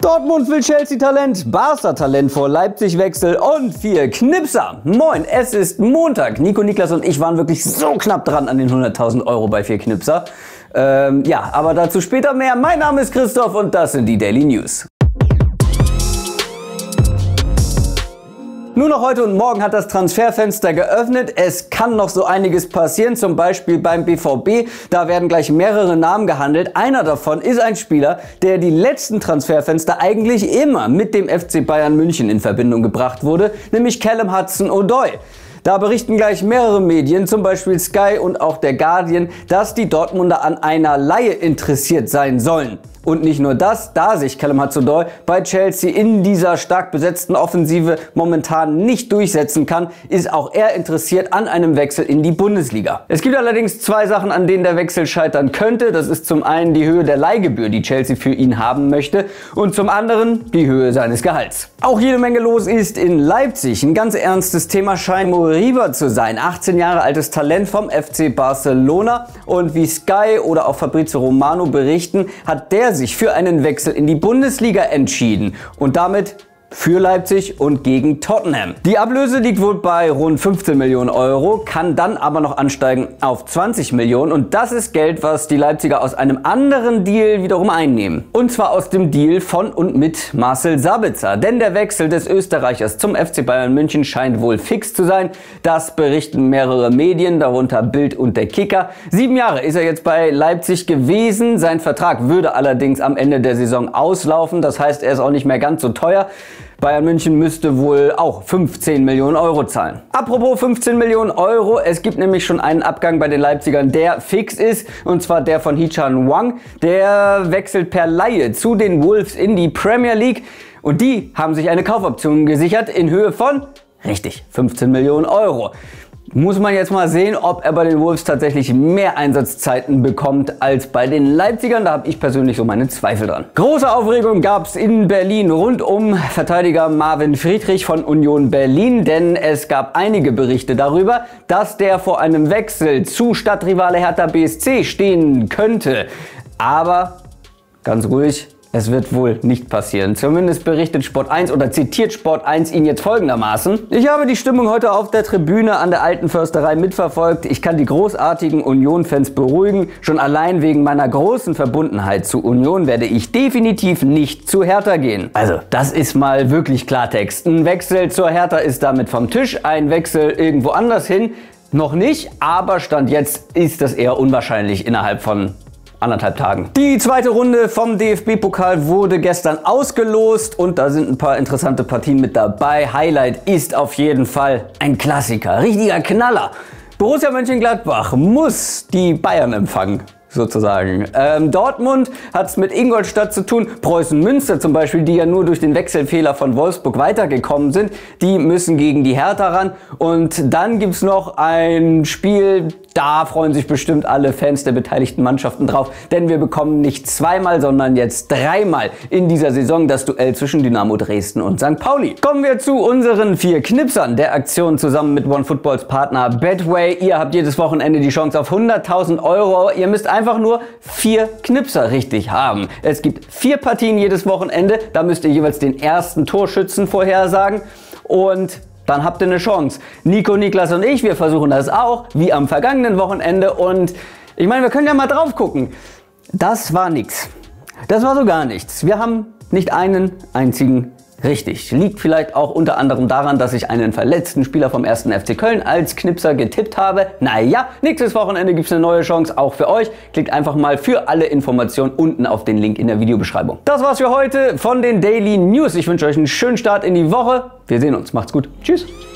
Dortmund will Chelsea-Talent, Barca-Talent vor Leipzig-Wechsel und 4 Knipser. Moin, es ist Montag. Nico, Niklas und ich waren wirklich so knapp dran an den 100.000 Euro bei 4 Knipser. Ja, aber dazu später mehr. Mein Name ist Christoph und das sind die Daily News. Nur noch heute und morgen hat das Transferfenster geöffnet. Es kann noch so einiges passieren, zum Beispiel beim BVB. Da werden gleich mehrere Namen gehandelt. Einer davon ist ein Spieler, der die letzten Transferfenster eigentlich immer mit dem FC Bayern München in Verbindung gebracht wurde, nämlich Callum Hudson-Odoi. Da berichten gleich mehrere Medien, zum Beispiel Sky und auch der Guardian, dass die Dortmunder an einer Leihe interessiert sein sollen. Und nicht nur das, da sich Callum Hudson-Odoi bei Chelsea in dieser stark besetzten Offensive momentan nicht durchsetzen kann, ist auch er interessiert an einem Wechsel in die Bundesliga. Es gibt allerdings zwei Sachen, an denen der Wechsel scheitern könnte. Das ist zum einen die Höhe der Leihgebühr, die Chelsea für ihn haben möchte, und zum anderen die Höhe seines Gehalts. Auch jede Menge los ist in Leipzig. Ein ganz ernstes Thema scheint Moriba zu sein. 18 Jahre altes Talent vom FC Barcelona, und wie Sky oder auch Fabrizio Romano berichten, hat der sich für einen Wechsel in die Bundesliga entschieden und damit für Leipzig und gegen Tottenham. Die Ablöse liegt wohl bei rund 15 Millionen Euro, kann dann aber noch ansteigen auf 20 Millionen, und das ist Geld, was die Leipziger aus einem anderen Deal wiederum einnehmen. Und zwar aus dem Deal von und mit Marcel Sabitzer, denn der Wechsel des Österreichers zum FC Bayern München scheint wohl fix zu sein. Das berichten mehrere Medien, darunter Bild und der Kicker. 7 Jahre ist er jetzt bei Leipzig gewesen, sein Vertrag würde allerdings am Ende der Saison auslaufen, das heißt, er ist auch nicht mehr ganz so teuer. Bayern München müsste wohl auch 15 Millionen Euro zahlen. Apropos 15 Millionen Euro, es gibt nämlich schon einen Abgang bei den Leipzigern, der fix ist, und zwar der von Hee-chan Hwang. Der wechselt per Leihe zu den Wolves in die Premier League, und die haben sich eine Kaufoption gesichert in Höhe von, richtig, 15 Millionen Euro. Muss man jetzt mal sehen, ob er bei den Wolves tatsächlich mehr Einsatzzeiten bekommt als bei den Leipzigern. Da habe ich persönlich so meine Zweifel dran. Große Aufregung gab es in Berlin rund um Verteidiger Marvin Friedrich von Union Berlin, denn es gab einige Berichte darüber, dass der vor einem Wechsel zu Stadtrivale Hertha BSC stehen könnte. Aber ganz ruhig, es wird wohl nicht passieren. Zumindest berichtet Sport 1 oder zitiert Sport 1 ihn jetzt folgendermaßen: Ich habe die Stimmung heute auf der Tribüne an der Alten Försterei mitverfolgt. Ich kann die großartigen Union-Fans beruhigen. Schon allein wegen meiner großen Verbundenheit zu Union werde ich definitiv nicht zu Hertha gehen. Also, das ist mal wirklich Klartext. Ein Wechsel zur Hertha ist damit vom Tisch. Ein Wechsel irgendwo anders hin noch nicht. Aber Stand jetzt ist das eher unwahrscheinlich innerhalb von anderthalb Tagen. Die zweite Runde vom DFB-Pokal wurde gestern ausgelost, und da sind ein paar interessante Partien mit dabei. Highlight ist auf jeden Fall ein Klassiker, richtiger Knaller. Borussia Mönchengladbach muss die Bayern empfangen, sozusagen. Dortmund hat es mit Ingolstadt zu tun. Preußen Münster zum Beispiel, die ja nur durch den Wechselfehler von Wolfsburg weitergekommen sind, die müssen gegen die Hertha ran. Und dann gibt es noch ein Spiel, da freuen sich bestimmt alle Fans der beteiligten Mannschaften drauf, denn wir bekommen nicht zweimal, sondern jetzt dreimal in dieser Saison das Duell zwischen Dynamo Dresden und St. Pauli. Kommen wir zu unseren 4 Knipsern der Aktion zusammen mit OneFootballs Partner Betway. Ihr habt jedes Wochenende die Chance auf 100.000 Euro. Ihr müsst einfach nur 4 Knipser richtig haben. Es gibt 4 Partien jedes Wochenende, da müsst ihr jeweils den ersten Torschützen vorhersagen, und dann habt ihr eine Chance. Nico, Niklas und ich, wir versuchen das auch, wie am vergangenen Wochenende. Und ich meine, wir können ja mal drauf gucken. Das war nix. Das war so gar nichts. Wir haben nicht einen einzigen richtig. Liegt vielleicht auch unter anderem daran, dass ich einen verletzten Spieler vom 1. FC Köln als Knipser getippt habe. Naja, nächstes Wochenende gibt es eine neue Chance, auch für euch. Klickt einfach mal für alle Informationen unten auf den Link in der Videobeschreibung. Das war's für heute von den Daily News. Ich wünsche euch einen schönen Start in die Woche. Wir sehen uns. Macht's gut. Tschüss.